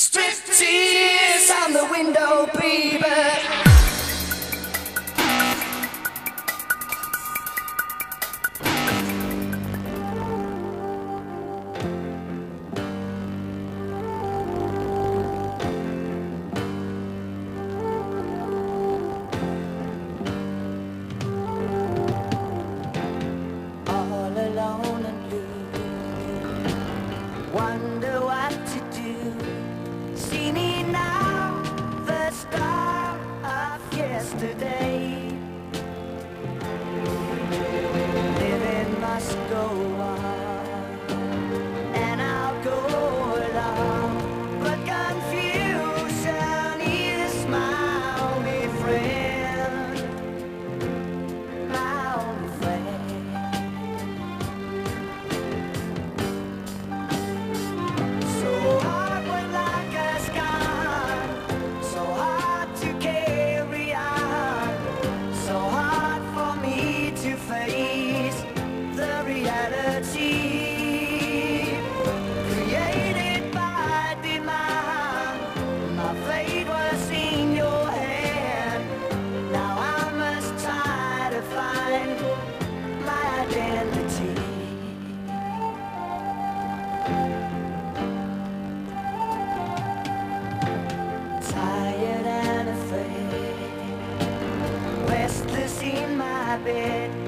Striptease on the window, baby. Wonder what to do. See me now, the star of yesterday. Living must go on, and I'll go along. But confusion is my only friend, my only friend. Created by demand, my fate was in your hand. Now I must try to find my identity. Tired and afraid, restless in my bed.